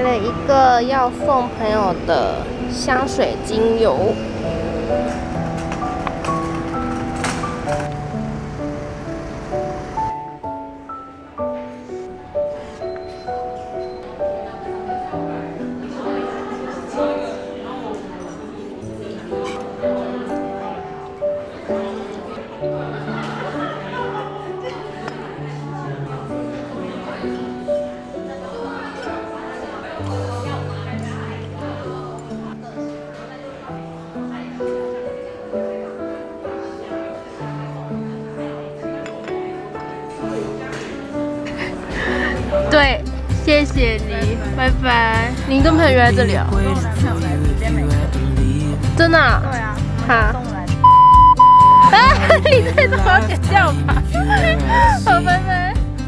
了一个要送朋友的香水精油。 对，谢谢你，拜拜。你跟朋友约在这里啊？跟我男朋友来这边没错。真的、啊？对啊。哈。啊！你这都要剪掉吧？好，拜拜。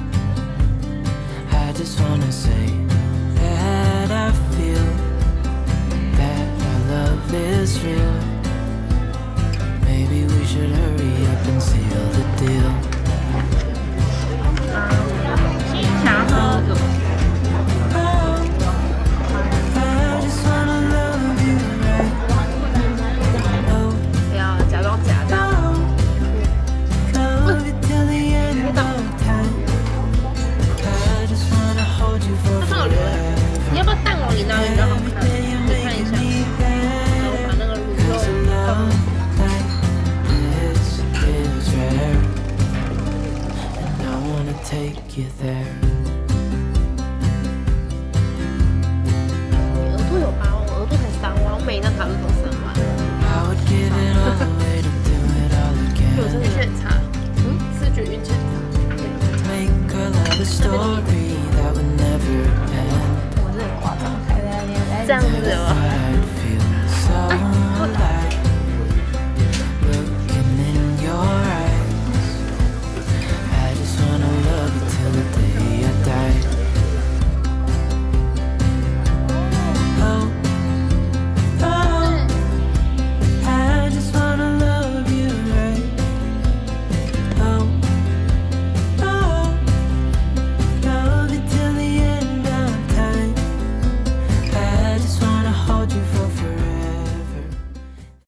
Take you there. 你额度有8万，我额度才3万，我每一张卡都走3万。我真的是很差，视觉运气很差。我真的很夸张，这样子吗？